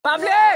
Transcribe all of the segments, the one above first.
Public!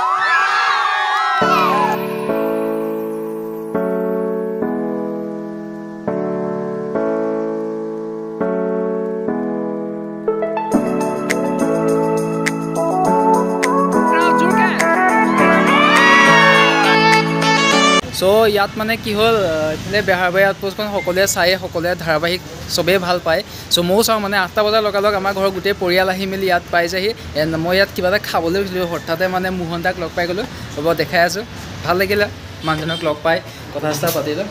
So ইয়াত মানে কি হল এফালে বেহাৰবাৰী আউটপোষ্টখন সকলোৱে চাই সকলোৱে ধাৰাবাহিক সবেই ভাল পায় সো ময়ো চাওঁ মানে 8টা বজাৰ লগালগ আমাৰ ঘৰৰ গোটেই পৰিয়াল আহি মেলি ইয়াত পাই যায়হি মই ইয়াত কিবা এটা খাবলৈ গৈছিলোঁ হঠাতে মানে মোহনদাক লগ পাই গ'লোঁ হ'ব দেখাই আছোঁ ভাল লাগিলে মানুহজনক লগ পাই কথা চথা পাতিলোঁ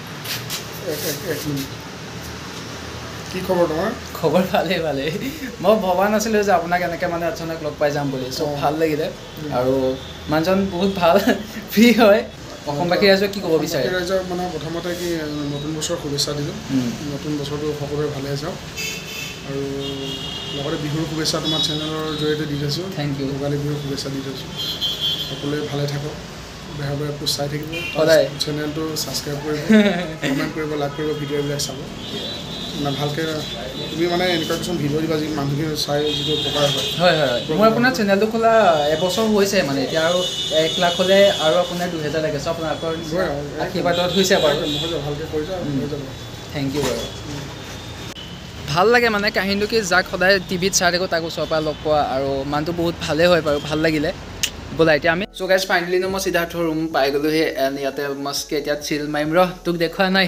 কি খবৰ তোমাৰ খবৰ ভালেই মই ভবা নাছিলোঁ যে আপোনাক এনেকৈ মানে অচানক লগ পাই যাম বুলি সো ভাল লাগিলে আৰু মানুহজন বহুত ভাল ফ্ৰী হয় অসমবাসী ৰাইজক কি ক'ব বিচাৰে ৰাইজক মানে প্ৰথমতে কি নতুন বছৰ শুভেচ্ছা দিলোঁ নতুন বছৰটো সকলোৰে ভালে যাওক আৰু লগতে বিহুৰ শুভেচ্ছা তোমাৰ চেনেলৰ জৰিয়তে দি থৈছোঁ থেংক ইউ ভোগালী বিহুৰ শুভেচ্ছা দি থৈছোঁ সকলোৱে ভালে থাকক বেহাৰবাৰী পোষ্ট চাই থাকিব সদায় চেনেলটো ছাবস্ক্ৰাইব কৰিব কমেণ্ট কৰিব লাইক কৰিব ভিডিঅ'বিলাক চাব মানে ভালকৈ তুমি মানে এনেকুৱা কিছুমান ভিডিঅ' দিবা যি মানুহখিনি চাই যিটো উপকাৰ হয় মই আপোনাৰ চেনেলটো খোলা এবছৰ হৈছে মানে এতিয়া আৰু 1 লাখ হ'লে আৰু আপোনাৰ 2000 লাগে সব আপোনাৰ আশীৰ্বাদত হৈছে বাৰু ভালকৈ কৰি যাওঁ থেংক ইউ বাৰু ভাল লাগে মানে কাহিনীটো কি যাক সদায় টিভিত চাই থাকোঁ তাক ওচৰৰ পৰা লগ পোৱা আৰু মানুহটো বহুত ভালেই হয় বাৰু ভাল লাগিলে ব'লা এতিয়া আমি চ' গাইজ ফাইনেলি মই সিদ্ধাৰ্থৰ ৰুম পাই গ'লোহি এণ্ড ইয়াতে মস্কে এতিয়া চিল মাৰিম তোক দেখুওৱা নাই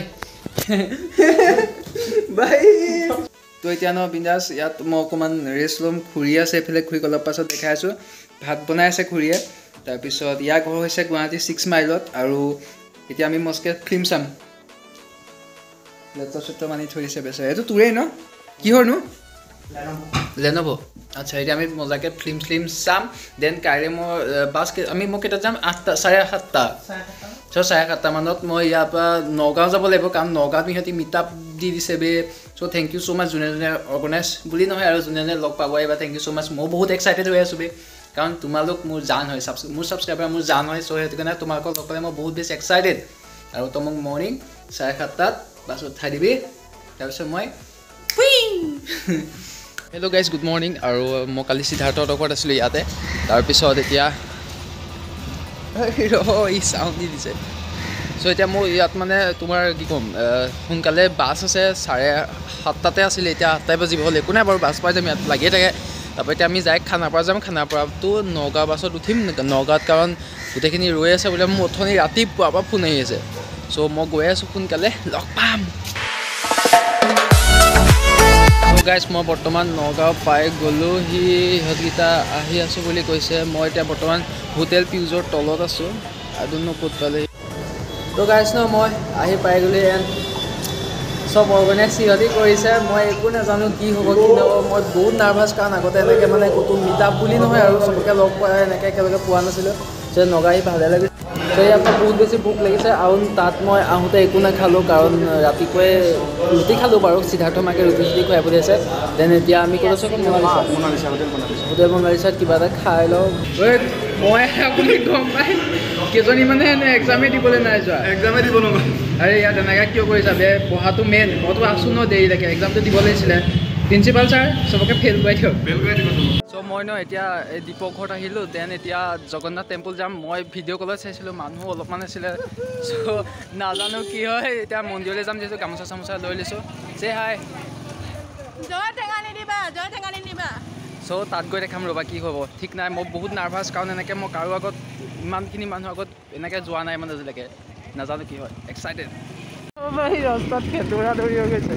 বাই তো এতিয়া ন বিন্দাছ ইয়াত মই অকণমান ৰেষ্ট ল'ম খুৰী আছে এইফালে খুৰীক অলপ পাছত দেখাই আছোঁ ভাত বনাই আছে খুৰীয়ে তাৰপিছত ইয়াৰ ঘৰ হৈছে গুৱাহাটী 6 মাইলত আৰু এতিয়া আমি মস্কে ফিল্ম চাম লেপটপ চেপটপ আনি থৈ দিছে বেচেৰা এইটো তোৰেই ন কিহৰনো লেন'ভ' আচ্ছা এতিয়া আমি মজাকৈ ফিল্ম চাম দেন কাইলৈ মই বাছ মই কেইটাত যাম 7:30 চ' 7:30 মানত মই ইয়াৰ পৰা নগাঁও যাব লাগিব কাৰণ নগাঁৱত সিহঁতি মিট আপ দি দিছে বে চ' থেংক ইউ ছ' মাছ যোনে যোনে অৰ্গেনাইজ বুলি নহয় আৰু যোনে যোনে লগ পাব আহিবা থেংক ইউ ছ' মাছ মই বহুত এক্সাইটেড হৈ আছোঁ বে কাৰণ তোমালোক মোৰ জান হয় মোৰ ছাবস্ক্ৰাইবাৰ মোৰ জান হয় চ' সেইটো কাৰণে তোমালোকক লগ পালে মই বহুত বেছি এক্সাইটেড আৰু তই মোক মৰ্ণিং 7:30 বাছত উঠাই দিবি তাৰপিছত মই হেল্ল' গাইজ গুড মৰ্ণিং আৰু মই কালি সিদ্ধাৰ্থৰ ঘৰত আছিলোঁ ইয়াতে তাৰপিছত এতিয়া ই চাউণ্ড দি দিছে চ' এতিয়া মোৰ ইয়াত মানে তোমাৰ কি ক'ম সোনকালে বাছ আছে 7:30 আছিলে এতিয়া 8 বাজিব হ'ল একো নাই বাৰু বাছ পাই যাম ইয়াত লাগিয়ে থাকে তাৰপৰা এতিয়া আমি যাই খানাপাৰা যাম খানাপাৰাতো নগাঁও বাছত উঠিম নগাঁৱত কাৰণ গোটেইখিনি ৰৈ আছে বোলে মোৰ অথনি ৰাতিপুৱাৰ পৰা ফোন আহি আছে চ' মই গৈ আছোঁ সোনকালে লগ পাম গাইজ মই বৰ্তমান নগাঁও পাই গ'লোঁ সিহঁতকেইটা আহি আছোঁ বুলি কৈছে মই এতিয়া বৰ্তমান হোটেল পিউজৰ তলত আছোঁ আদুনো ক'ত পালে তো গাইজ ন মই আহি পাই গ'লোঁ এণ্ড চব অৰ্গেনাইজ সিহঁতি কৰিছে মই একো নাজানো কি হ'ব কি নহ'ব মই বহুত নাৰ্ভাছ কাৰণ আগতে এনেকৈ মানে ক'তো মিট আপ বুলি নহয় আৰু চবকে লগ পোৱা এনেকৈ একেলগে পোৱা নাছিলোঁ যে নগাঁও আহি ভালে লাগিছে তো ইয়াৰ পৰা বহুত বেছি ভোক লাগিছে আৰু তাত মই আহোঁতে একো নাখালোঁ কাৰণ ৰাতিপুৱাই ৰুটি খালোঁ বাৰু সিদ্ধাৰ্থ মাকে ৰুটি খুৱাই পঠিয়াইছে দেন এতিয়া আমি ক'ত আছোঁ হোটেল বনালিচাত কিবা এটা খাই লওঁ মই আপুনি গম পাই কেইজনী মানে এক্সামেই দিবলৈ নাই যোৱা এক্সামে দিব নহয় আৰে ইয়াত এনেকৈ কিয় কৰিছা বে পঢ়াটো মেইন মইতো আছোঁ ন দেৰিলৈকে এক্সামটো দিব লাগিছিলে প্ৰিন্সিপাল ছাৰ চবকে ফেইল কৰাই দিয়ক চ' মই ন এতিয়া এই দীপক ঘৰত আহিলোঁ দেন এতিয়া জগন্নাথ টেম্পল যাম মই ভিডিঅ' কলত চাইছিলোঁ মানুহ অলপমান আছিলে চ' নাজানো কি হয় এতিয়া মন্দিৰলৈ যাম যিহেতু গামোচা চামোচা লৈ লৈছোঁ চে হাই চ' তাত গৈ দেখাম ৰ'বা কি হ'ব ঠিক নাই মই বহুত নাৰ্ভাছ কাৰণ এনেকৈ মই কাৰো আগত ইমানখিনি মানুহৰ আগত এনেকৈ যোৱা নাই মানে আজিলৈকে নাজানো কি হয় এক্সাইটেড ৰাস্তাত খেতুৰা ধৰি হৈ গৈছে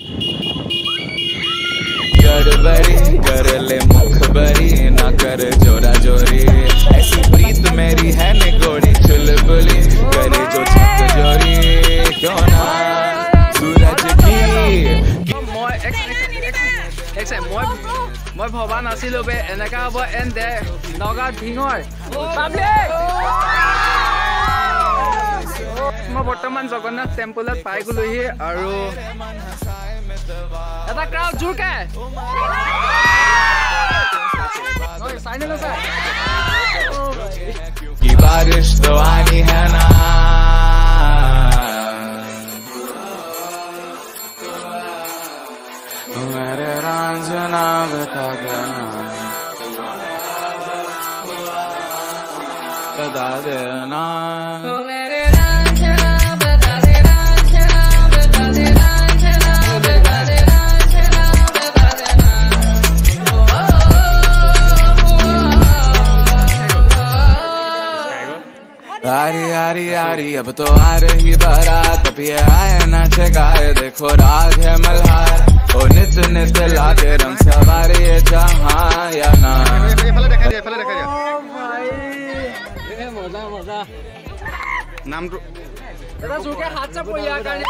गड़बड़ी कर ले मुखबरी ना कर जोरा जोरी ऐसी प्रीत मेरी है ने गोरी चुलबुली करे जो छक जोरी क्यों ना सूरज की মই ভবা নাছিলোঁ বে এনেকা হ'ব এণ্ড নগাঁৱত ভিঙৰ মই বৰ্তমান জগন্নাথ টেম্পলত পাই গ'লোহি আৰু এটা ক্ৰাউড জোৰকে की बारिश तो आनी है ना मेरे रांझना बता देना बता देना आरी आरी आरी अब तो आ रही बारात अब ये आए नाच गाए देखो राग है मल्हार ओ नित नित लागे रंग सवारी है जहाँ या ना মজা মজা নামটো এটা জোৰকে হাত চাপ কৰি ইয়াৰ কাৰণে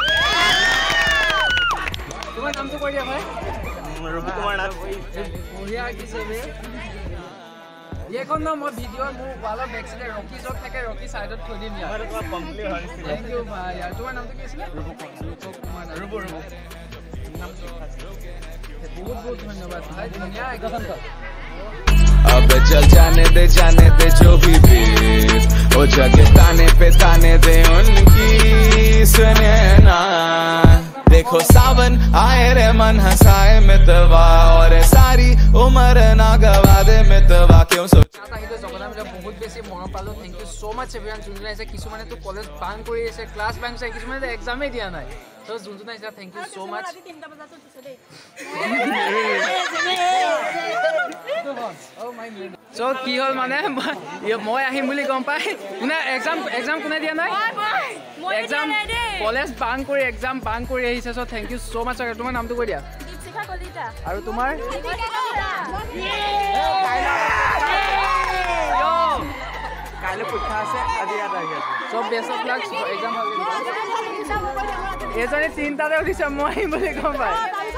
তোমাৰ নামটো কৈ দিয়া ভাই ৰবি কুমাৰ নাথ বঢ়িয়া আঁকিছে বে এইখন ন মই ভিডিঅ' মোৰ ৱালৰ বেক চাইডে ৰকি জক থাকে ৰকি চাইডত থৈ দিম ইয়াৰ থেংক ইউ ভাই আৰু তোমাৰ নামটো কি আছিলে ৰূপ কুমাৰ ৰূপ বহুত বহুত ধন্যবাদ ভাই ধুনীয়া একদম अब चल जाने दे जो भी बीत ओ जगह ताने पे ताने दे उनकी सुने ना देखो सावन आए रे मन हंसाए मितवा और सारी उम्र ना गवा दे मितवा क्यों सोच बहुत बेसि मरम पालो thank you so much everyone जोन आइसे किछुमाने तो कॉलेज बांक কৰি আছে ক্লাস বাংক আছে কিछुमाने তো एग्जामে দিয়া নাই তো যোন আইছে thank you so much so কি হল মানে মই আহিম বুলি গম পাই কোনে এক্সাম কোনে দিয়া নাই এক্সাম কলেজ বাংক কৰি এক্সাম বাংক কৰি আহিছে so thank you so much তোমাৰ নামটো কৈ দিয়া দীপশিখা কলিতা আৰু তোমাৰ কাইলৈ পৰীক্ষা আছে আজি ইয়াত আহি আছে সব বেষ্ট অফ লাক এক্সাম হ'ল এজনে চিন্তাতে উঠিছে মই আহিম বুলি গম পাই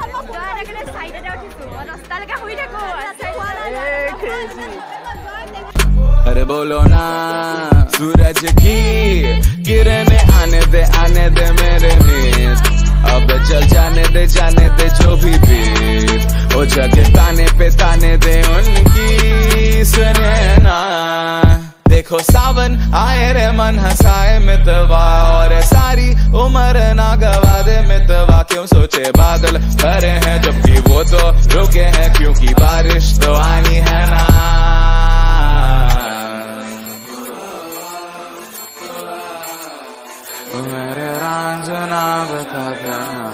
अरे बोलो ना सूरज की किरणें आने दे मेरे नींद अब चल जाने दे जो भी बीत ओ जगह ताने पे ताने दे उनकी सुने ना देखो सावन आए रे मन हंसाए मितवा और सारी उम्र ना गवा दे मितवा क्यों सोचे बादल भरे हैं जबकि वो तो रुके हैं क्योंकि बारिश तो आनी है ना मेरे रांझना बता देना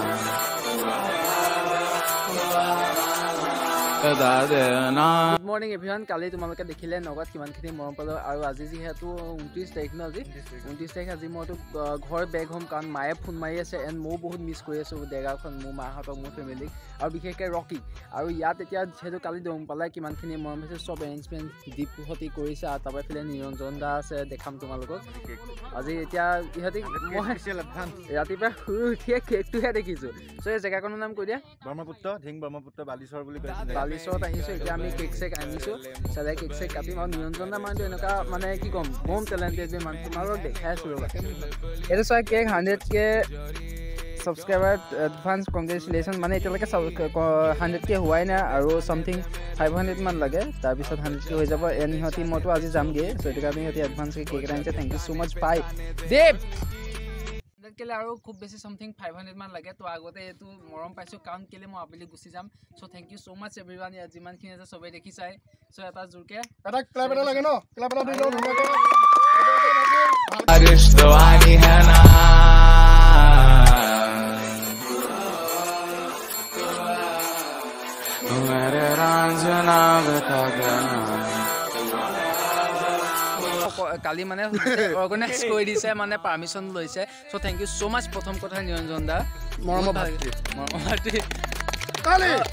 গুড মৰ্ণিং এভৰিৱান কালি তোমালোকে দেখিলে নগদ কিমানখিনি মৰম পালোঁ আৰু আজি যিহেতু 29 তাৰিখ ন আজি 29 তাৰিখ আজি মইতো ঘৰ বেগ হ'ম কাৰণ মায়ে ফোন মাৰি আছে এণ্ড ময়ো বহুত মিছ কৰি আছোঁ দেগাঁওখন মোৰ মাহঁতক মোৰ ফেমিলিক আৰু বিশেষকৈ ৰকি আৰু ইয়াত এতিয়া যিহেতু কালি গম পালে কিমানখিনি মৰম হৈছে চব এৰেঞ্জমেণ্ট দীপহতি কৰিছে আৰু তাৰপৰা ফালে নিৰঞ্জন দা আছে দেখাম তোমালোকক আজি এতিয়া ইহঁতি মই ৰাতিপুৱা শুই উঠিয়ে কেকটোহে দেখিছোঁ চ' এই জেগাখনৰ নাম কৈ দিয়া ব্ৰহ্মপুত্ৰ ঢিং ব্ৰহ্মপুত্ৰ বালিচৰ বুলি কৈছে বালিচৰত আহিছোঁ এতিয়া আমি কেক চেক আনিছোঁ চালে কেক চেক কাটিম আৰু নিৰঞ্জন দা মানুহটো এনেকুৱা মানে কি ক'ম বম টেলেণ্টেড মানুহ তোমালোকক দেখাই আছোঁ ৰ'বা এইটো চোৱা cake 100K subscriber advance congratulation মানে এতিয়ালৈকে 100K হোৱাই নাই আৰু চামথিং 500 মান লাগে তাৰপিছত 100K হৈ যাব এণ্ড সিহঁতি মইতো আজি যামগৈ চ' সেইটো কাৰণে সিহঁতি এডভান্সকৈ কেক এটা আনিছে থেংক ইউ ছ' মাচ পাই দেৱ কেলে আৰু খুব বেছি সামথিং 500 মান লাগে তো আগতে এটো মৰম পাইছো কাউন্ট কেলে মই আবেলি গুছি যাম so thank you so much everyone যিমানখিনি আছে সবে দেখি চাই সো এটা জুৰকে এটা ক্লাব এটা লাগে ন ক্লাব এটা দি লও ধুনীয়াকৈ बारिश तो आनी है ना मेरे रांझना बता देना কালি মানে অৰ্গানাইজ কৰি দিছে মানে পাৰমিশন লৈছে so thank you so much প্ৰথম কথা নিৰঞ্জন দা মৰম ভাতৃ কালি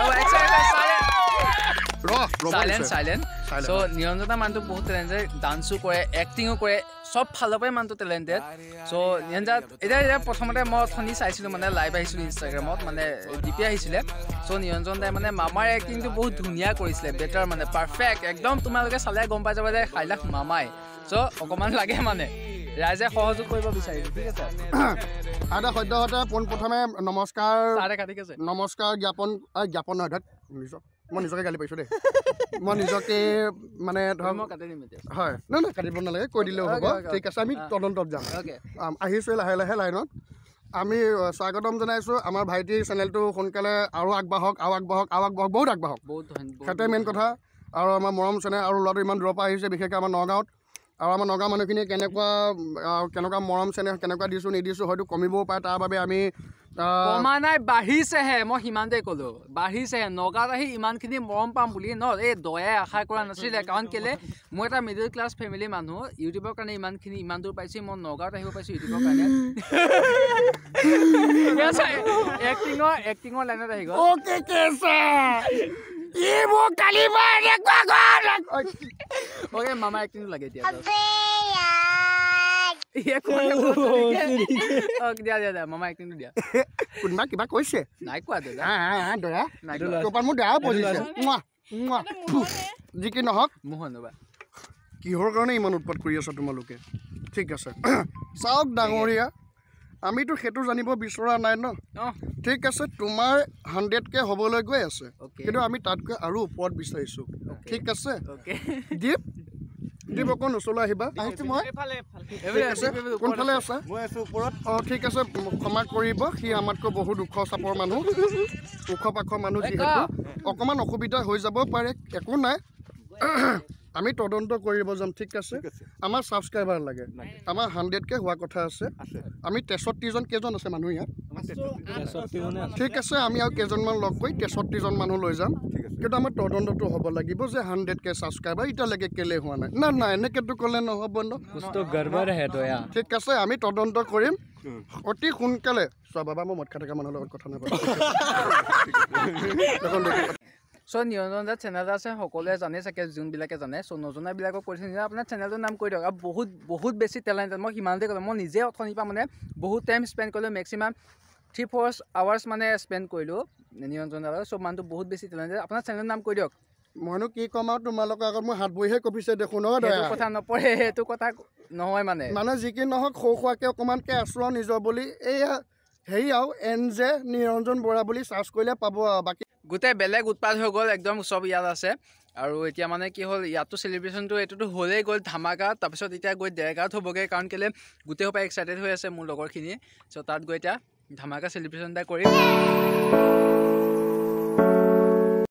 সাইলেন্ট সো নিৰঞ্জন দা মানুহটো বহুত টেলেণ্টেড ডান্সো কৰে এক্টিঙো কৰে সব ফালৰ পৰাই মানুহটো টেলেণ্টেড সো নিৰঞ্জন এতিয়া প্ৰথমতে মই অথনি চাইছিলোঁ মানে লাইভ আহিছিলোঁ ইনষ্টাগ্ৰামত মানে ডিপি আহিছিলে সো নিৰঞ্জন দাই মানে মামাৰ এক্টিংটো বহুত ধুনীয়া কৰিছিলে বেটাৰ মানে পাৰফেক্ট একদম তোমালোকে চালে গম পাই যাবা যে হাইলাখ মামাই সো অকণমান লাগে মানে ৰাইজে সহযোগ কৰিব বিচাৰিছে ঠিক আছে আদা সদ্যহতে পোনপ্ৰথমে নমস্কাৰ জ্ঞাপন নহয় ধক মই নিজকে গালি পাইছোঁ দেই মই নিজকে মানে ধৰক হয় নাই কাটিব নালাগে কৈ দিলেও হ'ব ঠিক আছে আমি তদন্তত যাম আহিছোঁ লাহে লাহে লাইনত আমি স্বাগতম জনাইছোঁ আমাৰ ভাইটিৰ চেনেলটো সোনকালে আৰু আগবাঢ়ক বহুত আগবাঢ়ক সেইটোৱে মেইন কথা আৰু আমাৰ মৰম চেনেল আৰু ল'ৰাটো ইমান দূৰৰ পৰা আহিছে বিশেষকৈ আমাৰ নগাঁৱত আৰু আমাৰ নগা মানুহখিনিয়ে কেনেকুৱা মৰম চেনেহ কেনেকুৱা দিছোঁ নিদিছোঁ হয়তো কমিবও পাৰে তাৰ বাবে আমি কমা নাই বাঢ়িছেহে মই সিমানতে ক'লোঁ বাঢ়িছেহে নগাঁৱত আহি ইমানখিনি মৰম পাম বুলি ন এই দয়াই আশা কৰা নাছিলে কাৰণ কেলে মই এটা মিডল ক্লাছ ফেমিলি মানুহ ইউটিউবৰ কাৰণে ইমান দূৰ পাইছোঁ মই নগাঁৱত আহিব পাইছোঁ ইউটিউবৰ কাৰণে এক্টিঙৰ লাইনত আহি গ'ল অ'কে মামা এক্টিংটো লাগে এতিয়া দিয়া মামা এক্টিংটো দিয়া কোনোবা কিবা কৈছে নাই কোৱা দাদা দয়া নাই তোৰ মোৰ দয়া বজিছে যি কি নহওক মোহন ৰ'বা কিহৰ কাৰণে ইমান উৎপাত কৰি আছা তোমালোকে ঠিক আছে চাওক ডাঙৰীয়া আমিতো সেইটো জানিব বিচৰা নাই ন ঠিক আছে তোমাৰ 100K হ'বলৈ গৈ আছে কিন্তু আমি তাতকৈ আৰু ওপৰত বিচাৰিছোঁ ঠিক আছে দীপ অকণ ওচৰলৈ আহিবা কোনফালে আছে ঠিক আছে ক্ষমা কৰিব সি আমাতকৈ বহুত ওখ চাপৰ মানুহ ওখ পাখৰ মানুহ যিহেতু অকণমান অসুবিধা হৈ যাব পাৰে একো নাই আমি তদন্ত কৰিব যাম ঠিক আছে আমাৰ ছাবস্ক্ৰাইবাৰ লাগে আমাৰ 100K হোৱা কথা আছে আমি 63জন কেইজন আছে মানুহ ইয়াত ঠিক আছে আমি আৰু কেইজনমান লগ কৰি 63জন মানুহ লৈ যাম কিন্তু আমাৰ তদন্তটো হ'ব লাগিব যে 100K ছাবস্ক্ৰাইবাৰ এতিয়ালৈকে কেলে হোৱা নাই নাই এনেকৈতো ক'লে নহ'ব ন ঠিক আছে আমি তদন্ত কৰিম অতি সোনকালে চোৱা বাবা মই মদ খাই থকা মানুহৰ লগত কথা নাপাতো চ' নিৰঞ্জন দাৰ চেনেল আছে সকলোৱে জানে চাগে যোনবিলাকে জানে চ' নজনাবিলাকক কৈছে যে আপোনাৰ চেনেলটোৰ নাম কৈ দিয়ক আৰু বহুত বেছি টেলেণ্টেড মই সিমানতে ক'লোঁ মই নিজে অথনিৰ পৰা মানে বহুত টাইম স্পেণ্ড কৰিলোঁ মেক্সিমাম 3-4 আৱাৰ্ছ মানে স্পেণ্ড কৰিলোঁ নিৰঞ্জন দাৰ চ' মানুহটো বহুত বেছি টেলেণ্টেড আপোনাৰ চেনেলৰ নাম কৈ দিয়ক মইনো কি ক'ম আৰু তোমালোকৰ আগত মই হাত বহিহে কপিছে দেখোঁ নহয় সেইটো কথা নপৰে সেইটো কথা নহয় মানে যি কি নহওক সৰু সুৰাকৈ অকণমানকৈ আছোঁ আৰু নিজৰ বুলি এইয়া হেৰি আৰু NJ নিৰঞ্জন বৰা বুলি চাৰ্চ কৰিলে পাব আৰু বাকী গোটেই বেলেগ উৎপাত হৈ গ'ল একদম চব ইয়াত আছে আৰু এতিয়া মানে কি হ'ল ইয়াতো চেলিব্ৰেশ্যনটো এইটোতো হ'লেই গ'ল ধামাকা তাৰপিছত এতিয়া গৈ দেৰগাঁৱত হ'বগৈ কাৰণ কেলৈ গোটেই সোপা এক্সাইটেড হৈ আছে মোৰ লগৰখিনি চ' তাত গৈ এতিয়া ধামাকা চেলিব্ৰেশ্যন এটা কৰিম